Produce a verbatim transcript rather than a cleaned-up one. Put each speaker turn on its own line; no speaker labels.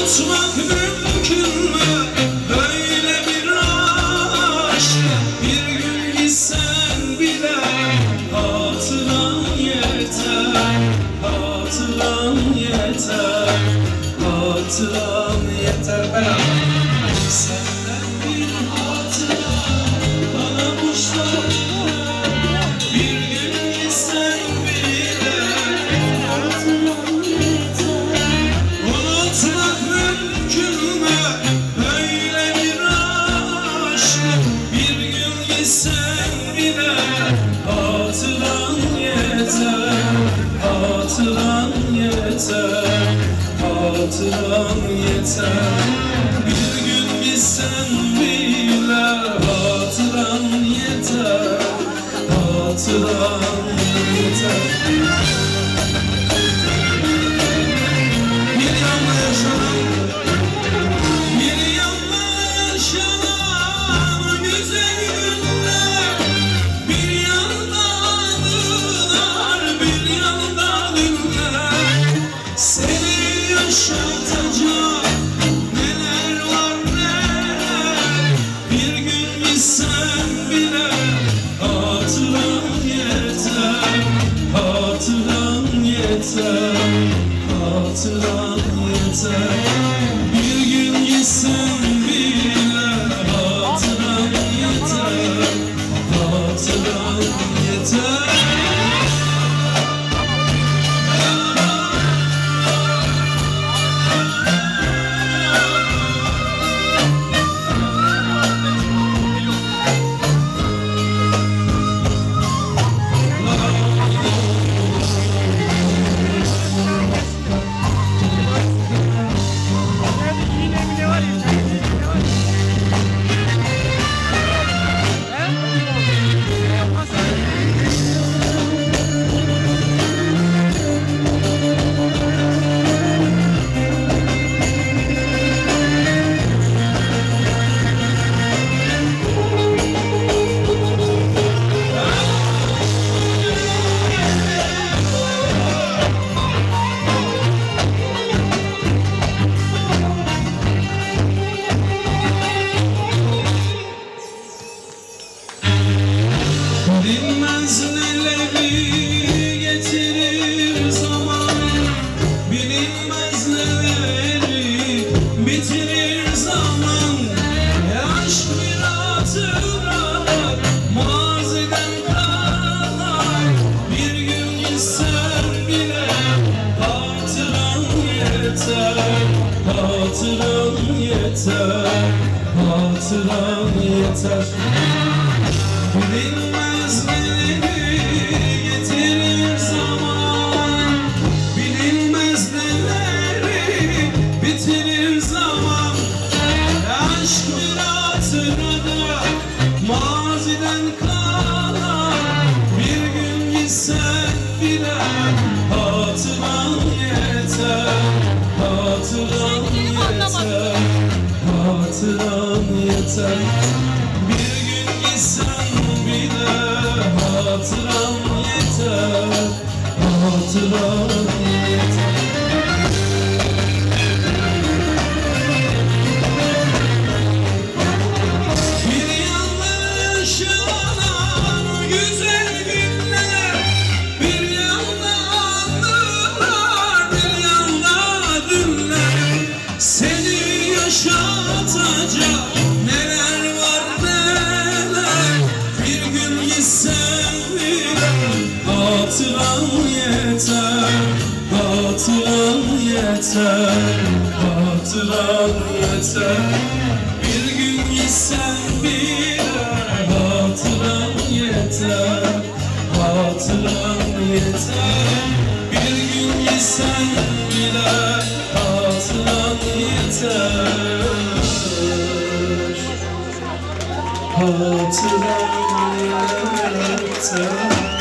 Unutmak mümkün mü böyle bir aşk? Bir gün gitsen bile hatıran yeter, hatıran yeter, hatıran yeter. Beraber senden bir hatıra bana kuşlar ver. Bir gün gitsen bile hatıran yeter. Unutmak mümkün mü böyle bir aşk? Bir gün gitsen bile hatıran yeter, hatıran yeter, hatıran yeter. Bir gün gitsen bile hatıran yeter, hatıran yeter. Bir yanla yaşanan, bir yanla yaşanan güzel günler, bir yanda anılar, bir yanda günler. Seni yaşatacak neler var neler. Bir gün gitsen bile hatıran yeter, hatıran yeter, hatıran yeter. Bir gün gitsen bile hatıran yeter, hatıran yeter. Bilinmez neleri getirir zaman, bilinmez neleri bitirir zaman. Aşk bir hatıra maziden kalan, bir gün gitsen bile hatıran yeter, hatıran yeter, hatıran yeter. Bilinmez neleri getirir zaman, bilinmez neleri bitirir zaman. Aşk bir hatırada maziden kalan, bir gün gitsen bile hatıran yeter, hatıran yeter, hatıran yeter. Bir gün gitsen bile hatıran yeter, hatıran yeter. Bir yanda yaşanan güzel günler, bir yanda anılar, bir yanda dünler. Seni yaşatacak neler var neler. Bir gün gitsen bile hatıran yeter, hatıran yeter, hatıran yeter. Bir gün gitsen bile hatıran yeter, hatıran yeter. Bir gün gitsen bile hatıran yeter, hatıran yeter.